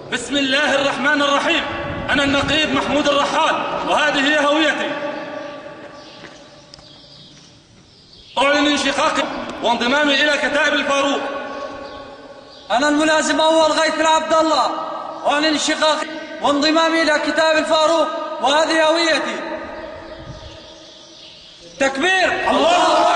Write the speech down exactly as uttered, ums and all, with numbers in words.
بسم الله الرحمن الرحيم. أنا النقيب محمود الرحال، وهذه هي هويتي. أعلن انشقاقي وانضمامي إلى كتائب الفاروق. أنا الملازم أول غيث العبد الله، أعلن انشقاقي وانضمامي إلى كتائب الفاروق، وهذه هويتي. تكبير! الله